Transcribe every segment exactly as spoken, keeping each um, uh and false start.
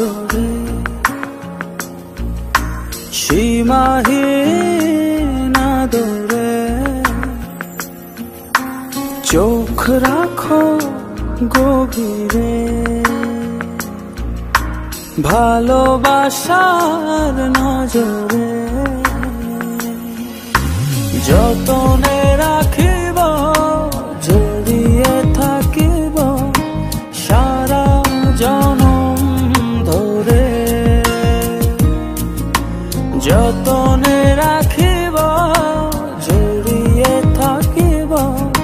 জোরে সীমাহীন আদরে চোখ রাখো গভীরে ভালোবাসার নজরে যতনে রাখিব জড়িয়ে থাকিব সারা জনম ধরে যতনে রাখিব জড়িয়ে থাকিব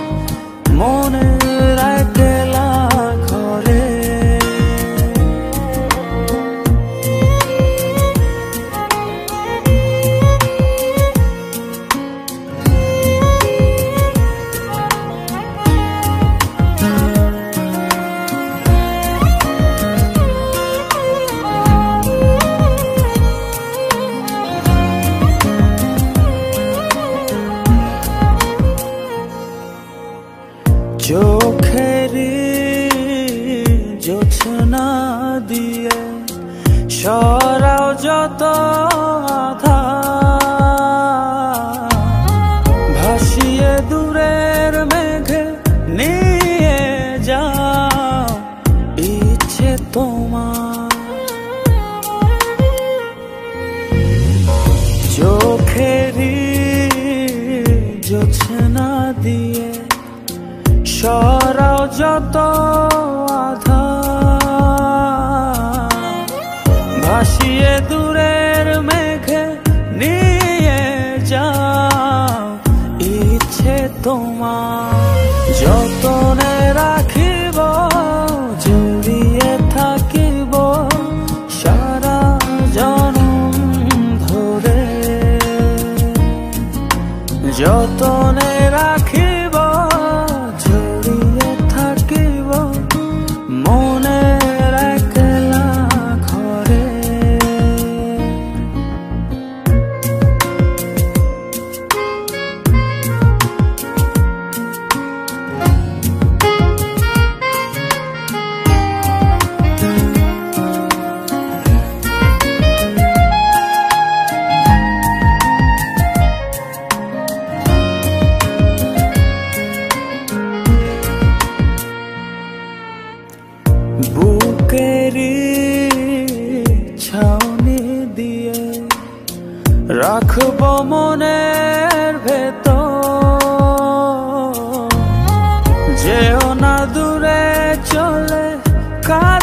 মনের একলা ঘরে চোখেরি জোছনা দিয়ে সরাও যত আধার ভাসিয়ে দূরের মেঘে নিয়ে যাও ইচ্ছে তোমার চোখেরি জোছনা দিয়ে সরাও যত আধার ভাসিয়ে দূরের মেঘে নিয়ে যাও ইচ্ছে তোমার যতনে রাখিব জড়িয়ে থাকিব সারা জনম ধরে যতনে রাখিব মনের একলা ঘরে বুকেরি ছাউনি দিয়ে রাখব মনের ভেতর যেও না দূরে চলে কা